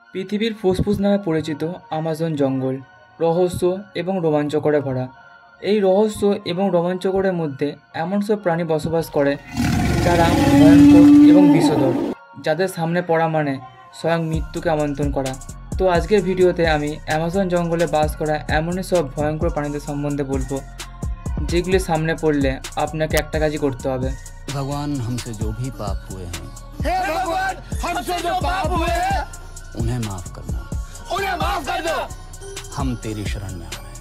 পৃথিবীর ফুসফুস নামে পরিচিত আমাজন জঙ্গল রহস্য এবং রোমাঞ্চকরে ভরা। এই রহস্য এবং রোমাঞ্চকরের মধ্যে এমন সব প্রাণী বসবাস করে যারা ভয়ঙ্কর এবং বিষধর, যাদের সামনে পড়া মানে স্বয়ং মৃত্যুকে আমন্ত্রণ করা। তো আজকের ভিডিওতে আমি অ্যামাজন জঙ্গলে বাস করা এমনই সব ভয়ঙ্কর প্রাণীদের সম্বন্ধে বলবো, যেগুলি সামনে পড়লে আপনাকে একটা কাজই করতে হবে। भगवान हमसे जो भी पाप हुए हैं, हे भगवान हमसे जो पाप हुए हैं उन्हें माफ करना। उन्हें माफ कर दो। हम तेरी शरण में आ रहे हैं।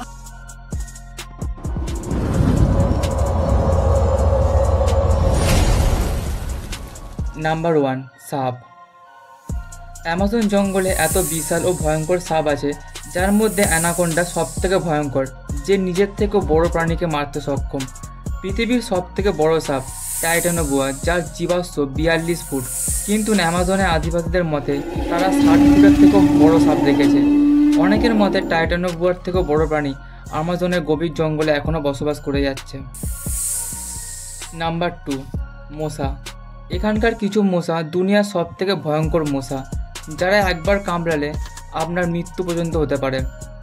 নাম্বার 1, সাপ। অ্যামাজন জঙ্গলে এত বিশাল ও ভয়ঙ্কর সাপ আছে, যার মধ্যে অ্যানাকোন্ডা সবথেকে ভয়ঙ্কর, যে নিজের থেকেও বড় প্রাণীকে মারতে সক্ষম। পৃথিবীর সবথেকে বড় সাপ টাইটানোবুয়া, যার জীবাশ্ম 42 ফুট, কিন্তু অ্যামাজনের আদিবাসীদের মতে তারা 60 ফুটের থেকেও বড় সাপ দেখেছে। অনেকের মতে টাইটানোবুয়ার থেকেও বড় প্রাণী আমাজনের গভীর জঙ্গলে এখনও বসবাস করে যাচ্ছে। নাম্বার 2, মশা। এখানকার কিছু মশা দুনিয়ার সবথেকে ভয়ঙ্কর মশা, যারা একবার কামড়ালে আপনার মৃত্যু পর্যন্ত হতে পারে।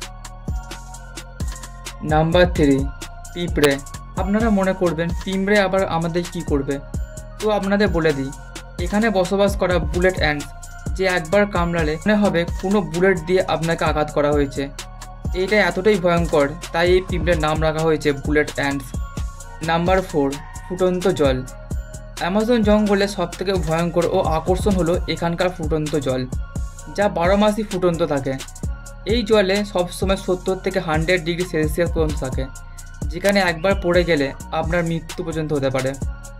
নাম্বার 3, পিঁপড়ে। আপনারা মনে করবেন পিঁপড়ে আবার আমাদের কি করবে, তো আপনাদের বলে দিই, এখানে বসবাস করা বুলেট অ্যান্টস, যে একবার কামড়ালে মনে হবে কোনো বুলেট দিয়ে আপনাকে আঘাত করা হয়েছে। এটা এতটাই ভয়ঙ্কর, তাই এই পিঁপড়ের নাম রাখা হয়েছে বুলেট অ্যান্টস। নাম্বার 4, ফুটন্ত জল। অ্যামাজন জঙ্গলে সবথেকে ভয়ঙ্কর ও আকর্ষণ হলো এখানকার ফুটন্ত জল, যা 12 মাসই ফুটন্ত থাকে। এই জলে সবসময় 70 থেকে 100 ডিগ্রি সেলসিয়াস পর্যন্ত থাকে, যেখানে একবার পড়ে গেলে আপনার মৃত্যু পর্যন্ত হতে পারে।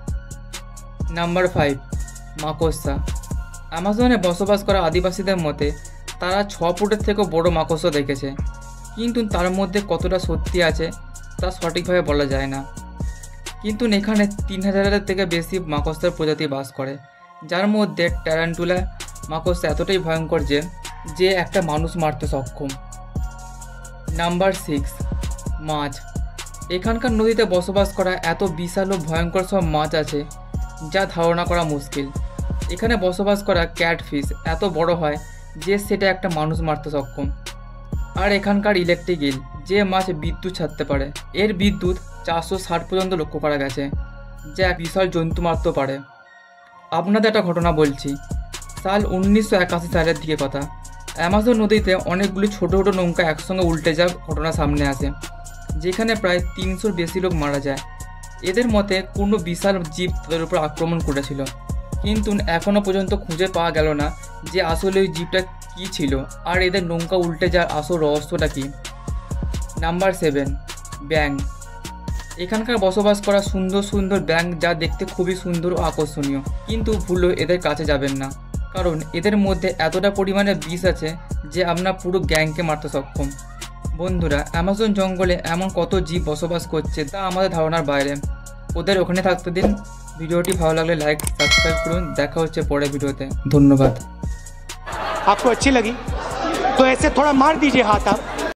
নাম্বার 5, মাকড়সা। অ্যামাজনে বসবাস করা আদিবাসীদের মতে তারা 6 ফুটের থেকেও বড় মাকড়সা দেখেছে, কিন্তু তার মধ্যে কতটা সত্যি আছে তা সঠিকভাবে বলা যায় না। কিন্তু এখানে 3000-এর থেকে বেশি মাকড়সার প্রজাতি বাস করে, যার মধ্যে ট্যারান্টুলা মাকড়সা এতটাই ভয়ঙ্কর যে একটা মানুষ মারতে সক্ষম। নাম্বার 6, মাছ। এখানকার নদীতে বসবাস করা এত বিশাল ও ভয়ঙ্কর সব মাছ আছে যা ধারণা করা মুশকিল। এখানে বসবাস করা ক্যাটফিশ এত বড় হয় যে সেটা একটা মানুষ মারতে সক্ষম। আর এখানকার ইলেকট্রিক ইল, যে মাছ বিদ্যুৎ ছাড়তে পারে, এর বিদ্যুৎ 460 পর্যন্ত লক্ষ্য করা গেছে, যা এক বিশাল জন্তু মারতে পারে। আপনাদের একটা ঘটনা বলছি, সাল 1981 সালের দিকে কথা। অ্যামাজন নদীতে অনেকগুলি ছোটো ছোটো নৌকা একসঙ্গে উল্টে যাওয়ার ঘটনা সামনে আসে, যেখানে প্রায় 300-র বেশি লোক মারা যায়। এদের মতে কোনো বিশাল জীব তাদের উপর আক্রমণ করেছিল, কিন্তু এখনও পর্যন্ত খুঁজে পাওয়া গেল না যে আসলে ওই জীবটা কী ছিল আর এদের নৌকা উল্টে যাওয়ার আসল রহস্যটা কী। নাম্বার 7, ব্যাঙ। এখানকার বসবাস করা সুন্দর সুন্দর ব্যাঙ, যা দেখতে খুবই সুন্দর ও আকর্ষণীয়, কিন্তু ভুলেও এদের কাছে যাবেন না, কারণ এদের মধ্যে এতটা পরিমাণে বিষ আছে যে আপনার পুরো গ্যাংকে মারতে সক্ষম। বন্ধুরা, অ্যামাজন জঙ্গলে এমন কত জীব বসবাস করছে তা আমাদের ধারণার বাইরে। ওদের ওখানে থাকতে দিন। ভিডিওটি ভালো লাগলে লাইক, সাবস্ক্রাইব করুন। দেখা হচ্ছে পরের ভিডিওতে। ধন্যবাদ। आपको अच्छी लगी तो ऐसे थोड़ा मार दीजिए हाथ आप।